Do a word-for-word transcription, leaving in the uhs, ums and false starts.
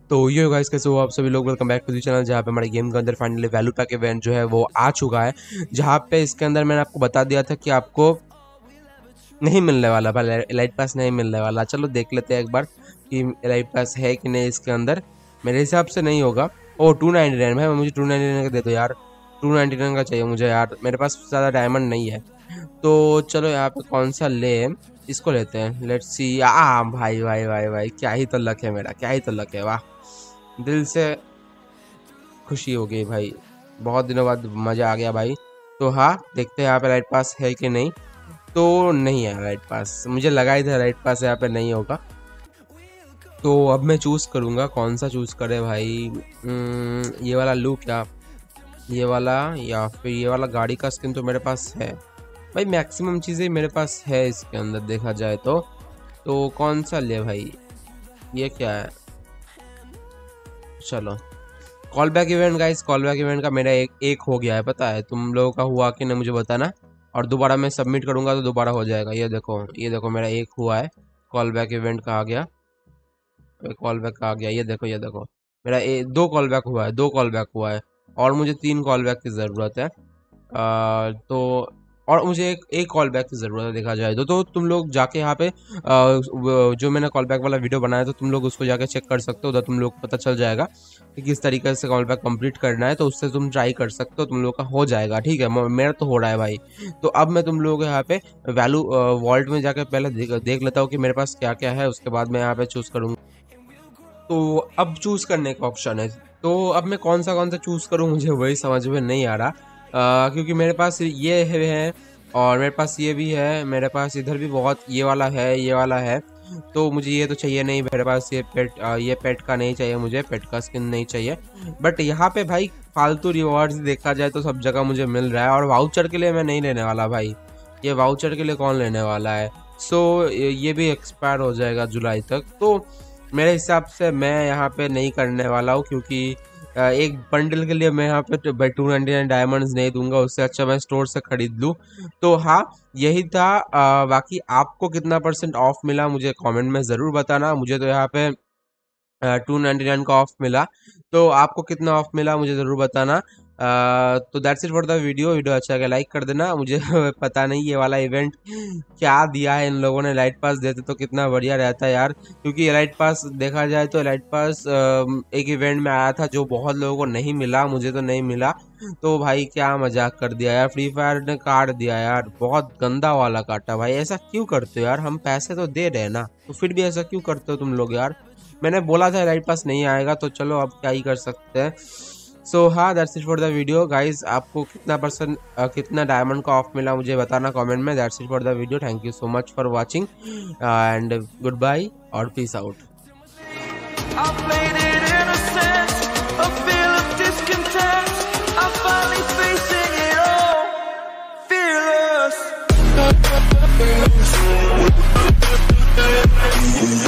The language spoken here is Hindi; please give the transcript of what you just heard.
तो ये गाइस कैसे हो आप सभी लोग, welcome back to the channel, जहाँ पे हमारे गेम के अंदर फाइनली वैल्यू पैक इवेंट जो है वो आ चुका है। जहाँ पे इसके अंदर मैंने आपको बता दिया था कि आपको नहीं मिलने वाला भाई, एलाइट पास नहीं मिलने वाला। चलो देख लेते हैं एक बार कि एलाइट पास है कि नहीं इसके अंदर। मेरे हिसाब से नहीं होगा। ओ टू नाइन्टी नाइन भाई, मुझे टू नाइन्टी नाइन का दे दो यार, टू नाइन्टी नाइन का चाहिए मुझे यार, मेरे पास ज़्यादा डायमंड नहीं है। तो चलो यहाँ पे कौन सा ले, इसको लेते हैं। Let's see. आ भाई भाई भाई भाई क्या ही तो लक है मेरा, क्या ही तो लक है, वाह दिल से खुशी हो गई भाई, बहुत दिनों बाद मज़ा आ गया भाई। तो हाँ देखते हैं यहाँ पे राइट पास है कि नहीं। तो नहीं है राइट पास, मुझे लगा ही था राइट पास यहाँ पे नहीं होगा। तो अब मैं चूज़ करूँगा, कौन सा चूज़ करे भाई। ये वाला लू क्या, ये वाला या फिर ये वाला। गाड़ी का स्किन तो मेरे पास है भाई, मैक्सिमम चीज़ें मेरे पास है इसके अंदर देखा जाए तो। तो कौन सा ले भाई, ये क्या है। चलो call back event guys, call back event का मेरा एक एक हो गया है, पता है तुम लोगों का हुआ कि नहीं मुझे बताना। और दोबारा मैं सबमिट करूंगा तो दोबारा हो जाएगा। ये देखो ये देखो मेरा एक हुआ है, कॉल बैक इवेंट का आ गया, कॉल बैक का आ गया। ये देखो ये देखो मेरा ए, दो कॉल बैक हुआ है, दो कॉल बैक हुआ है और मुझे तीन कॉल बैक की ज़रूरत है। आ, तो और मुझे एक एक कॉल बैक की ज़रूरत है देखा जाए तो, तो तुम लोग जाके यहाँ पे आ, जो मैंने कॉल बैक वाला वीडियो बनाया तो तुम लोग उसको जाके चेक कर सकते हो, उधर तुम लोग को पता चल जाएगा कि किस तरीके से कॉल बैक कंप्लीट करना है। तो उससे तुम ट्राई कर सकते हो, तुम लोग का हो जाएगा। ठीक है, मेरा तो हो रहा है भाई। तो अब मैं तुम लोगों को यहाँ पे वैल्यू वॉल्ट में जाके पहले देख, देख लेता हूँ कि मेरे पास क्या क्या है, उसके बाद मैं यहाँ पे चूज़ करूँगा। तो अब चूज़ करने का ऑप्शन है, तो अब मैं कौन सा कौन सा चूज़ करूँ मुझे वही समझ में नहीं आ रहा। आ, क्योंकि मेरे पास ये है और मेरे पास ये भी है, मेरे पास इधर भी बहुत ये वाला है, ये वाला है। तो मुझे ये तो चाहिए नहीं मेरे पास, ये पेट आ, ये पेट का नहीं चाहिए मुझे, पेट का स्किन नहीं चाहिए। बट यहाँ पे भाई फालतू रिवॉर्ड्स देखा जाए तो सब जगह मुझे मिल रहा है। और वाउचर के लिए मैं नहीं लेने वाला भाई, ये वाउचर के लिए कौन लेने वाला है। सो ये भी एक्सपायर हो जाएगा जुलाई तक। तो मेरे हिसाब से मैं यहाँ पे नहीं करने वाला हूँ, क्योंकि एक बंडल के लिए मैं यहाँ पे भाई टू नाइन्टी नाइन डायमंड्स नहीं दूंगा, उससे अच्छा मैं स्टोर से खरीद लूँ। तो हाँ यही था। आ, बाकी आपको कितना परसेंट ऑफ मिला मुझे कमेंट में ज़रूर बताना। मुझे तो यहाँ पे टू नाइन्टी नाइन का ऑफ मिला, तो आपको कितना ऑफ मिला मुझे ज़रूर बताना। Uh, तो that's it for the video. Video अच्छा लगा लाइक कर देना। मुझे पता नहीं ये वाला इवेंट क्या दिया है इन लोगों ने, लाइट पास देते तो कितना बढ़िया रहता यार। क्योंकि लाइट पास देखा जाए तो लाइट पास एक इवेंट में आया था जो बहुत लोगों को नहीं मिला, मुझे तो नहीं मिला। तो भाई क्या मजाक कर दिया यार, फ्री फायर ने काट दिया यार, बहुत गंदा वाला काटा भाई। ऐसा क्यों करते हो यार, हम पैसे तो दे रहे हैं ना, तो फिर भी ऐसा क्यों करते हो तुम लोग यार। मैंने बोला था लाइट पास नहीं आएगा, तो चलो अब क्या ही कर सकते हैं। सो हाँ that's it for the video guys. आपको कितना परसेंट कितना डायमंड का ऑफ मिला मुझे बताना कमेंट में। That's it for the video. Thank you so much for watching and good bye और पीस आउट। Fearless.